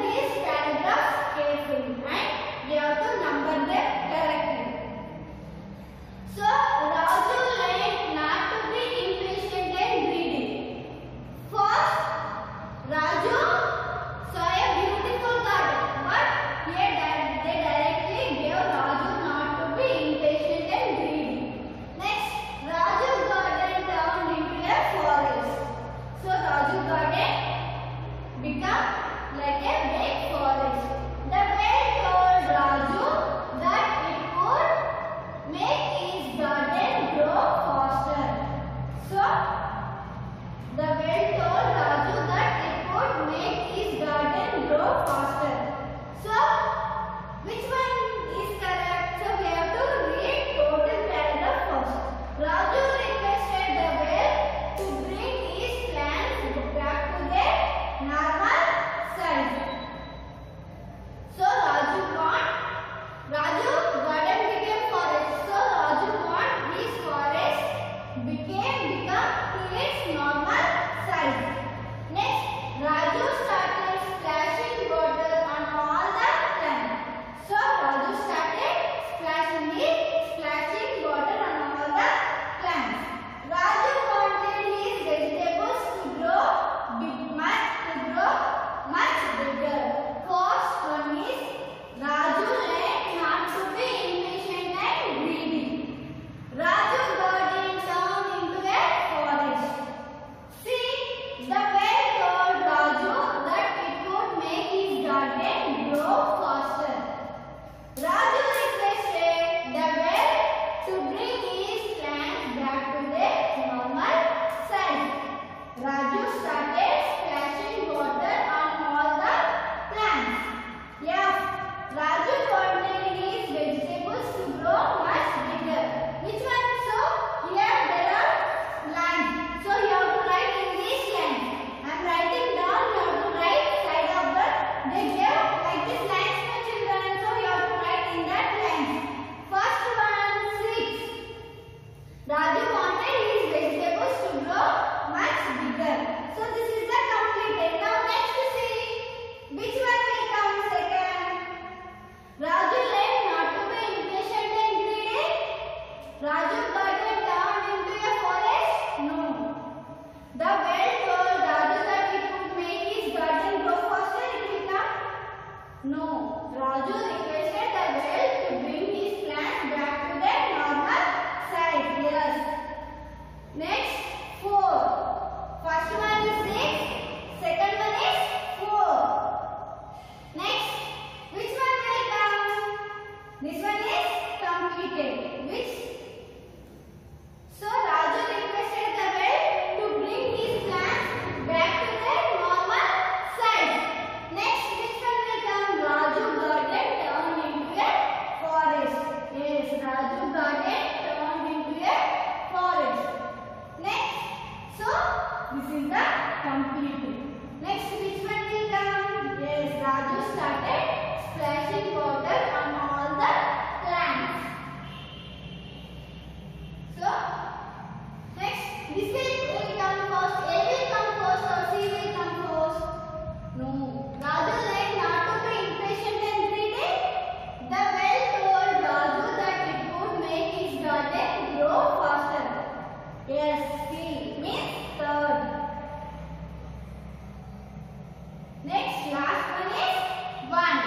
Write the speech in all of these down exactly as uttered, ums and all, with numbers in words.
these paragraphs carefully and we have to number them correctly. So, Raju learned not to be impatient and greedy. First, Raju saw a beautiful garden, but here they directly gave Raju not to be impatient and greedy. Next, Raju's garden turned into a forest. So, Raju's garden became like a big forest. The bear told Raju that it could make his garden grow faster. So, the bear told Raju that it could make his garden grow faster. So, which one is correct? So, we have to read total paragraph first. Raju requested the bear to bring his plants back to their normal size. So, Raju want, Raju garden became forest. So, Raju want his forest became become to its normal size. Next, Raju started splashing water on all the plants. So, Raju started splashing it, splashing water on all the plants. Raju wanted his vegetables to grow big, much to grow much bigger. First one is Raju learned not to be impatient and greedy. Raju's garden turned into a forest. See, the bear told Raju that it could make his garden grow faster. Raju requested the bear to bring his plants back to their normal size. Raju started splashing water on all the plants. Yeah, Raju wanted his vegetables to grow much bigger. Which one? So, here there are lines. So, you have to write in these lines. I am writing down, you have to write side of the, they gave like this lines to children. So, you have to write in that lines. First one, six. Raju wanted his vegetables to grow much bigger. So, this is the completed. Now, next see. Which one will come second? Raju learned not to be impatient and greedy. Raju's garden turned into a forest? No. The bear told Raju that it would make his garden grow faster. It will come? No. Raju requested the bear to bring his plants back to their normal size. Yes. Next, four. First one is six. Second one is four. Next, which one will come? This one is completed. Which? So, Raju requested the bear to bring his plants back to their normal size. Next, which one will come? Raju garden turned into a forest. Yes, Raju garden turned into a forest. Next, so this is the completed. Next, which one will come? Yes, Raju started splashing water on all the plants. So, next, this will, will come first. A will come first or C will come first? No. Raju learned not to be impatient and greedy. The bear told Raju that it would make his garden grow faster. Yes, C means third. Next, last one is one.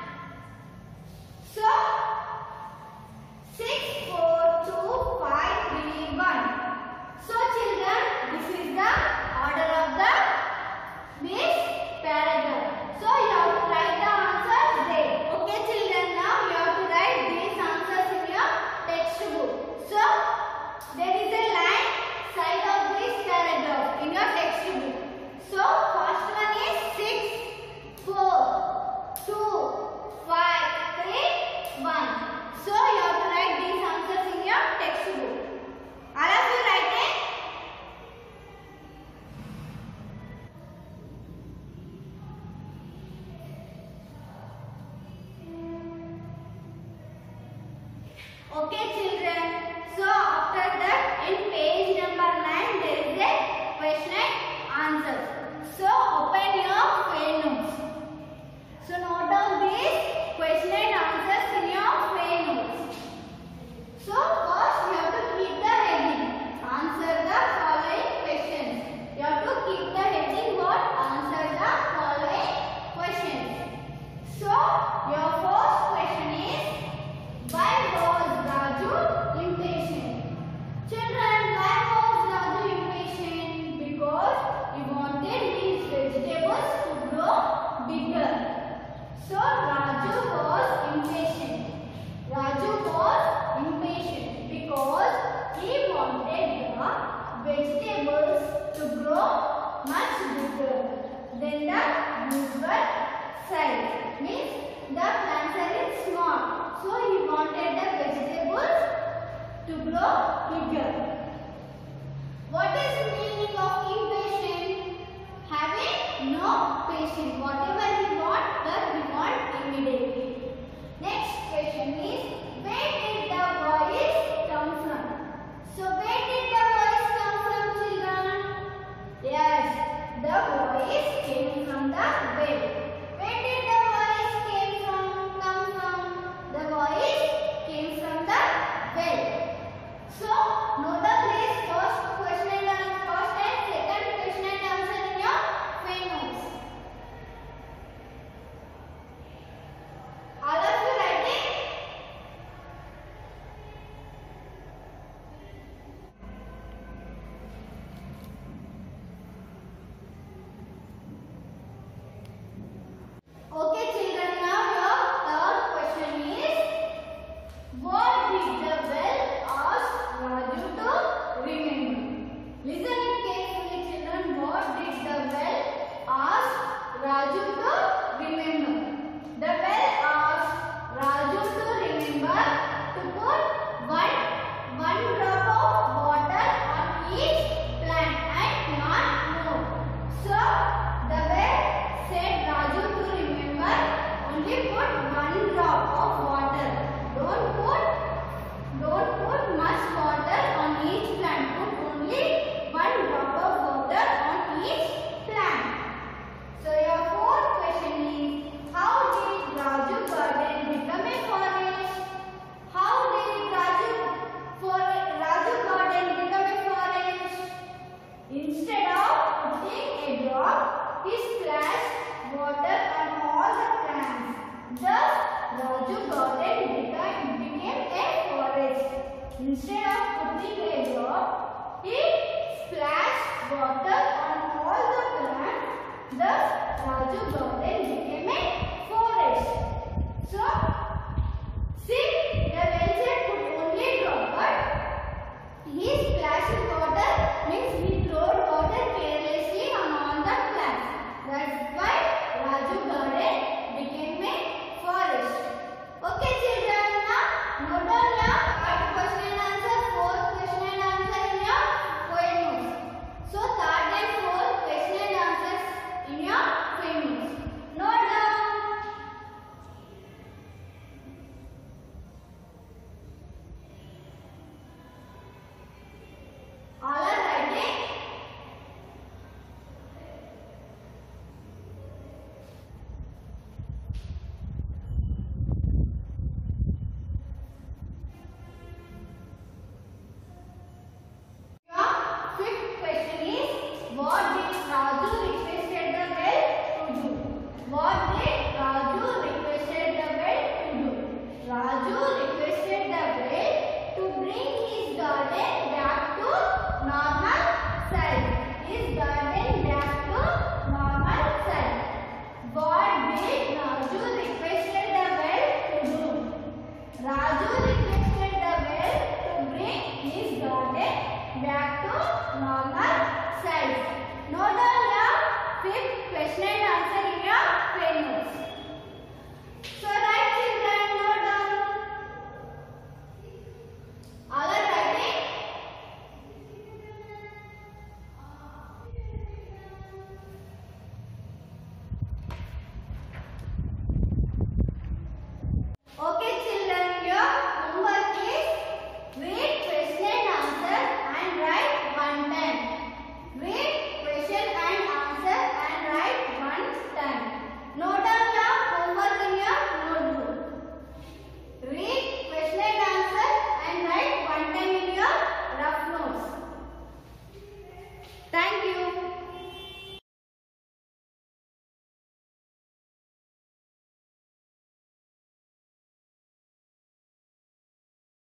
So, six, four, two, five, three, one. So, children, this is the order of the this paragraph. So, you have to write the answers there. Okay, children, now you have to write these answers in your textbook. So, there is a line side of this paragraph in your textbook. So, first one is six, four, two, five, three, one. So, you have to write these answers in your textbook. All of you write it. Okay, children. So, after that, in page number nine, there is a question and answer. So, open your field notes. So note down these question and answers in your plain notes. So first you have to keep the heading. Answer the following questions. You have to keep the heading what? Answer the following questions. So your first question is, why was Raju impatient? Children, why was Raju impatient? Because he wanted his vegetables to grow bigger. So Raju was impatient. Raju was impatient because he wanted the vegetables to grow much bigger than the usual size. Means the plants are small. So he wanted the vegetables to grow bigger. What is the meaning of impatient? Having no patience. Whatever he wants, that he wants immediately. Next question is, where did the voice come from? So where did the voice come from, children? Yes, the voice came from the well. Where did the voice came from? Come from? The voice came from the well. So note the place first question and answer, first and second question and answer in your main notes. All of you writing? Okay children, now your third question is, what did the well ask Raju to remember? Listen carefully children, what did the well ask Raju to remember? The well asked Raju to remember to put one, one drop of water on each plant and not more. So the well said Raju to remember only put one drop of water. Don't put, don't put much water on each plant. Put only one drop of water on each plant. So your fourth question is, how did Raju garden become a forest? How did Raju for Raju garden become a forest? Instead of putting a drop, he splashed water on all the plants. Thus, Raju garden became, became a forest. Instead of putting a drop, he splashed water on all the plants. Thus, Raju garden became a forest. So, since the well said put only drop, but he splashed water means he throwed water carelessly on all the plants. That's why Raju garden became a forest. Okay children, now note down your third question and answer, fourth question and answer in your poem notes. So third and fourth question and answers in your poem notes. Note down. All are writing? Your fifth question is, what did Raju requested the well to do? What did Raju requested the well to do? Raju requested the well to bring his garden back to normal size. His garden back to normal size. What did Raju requested the well to do? Raju requested the well to bring his garden back to normal size. Note down your fifth question and answer in your plain notes. So write children, note down. All are writing? Okay children, your homework is read question and answer and write one time. Read question and answer and write one time. Note down your Thank you.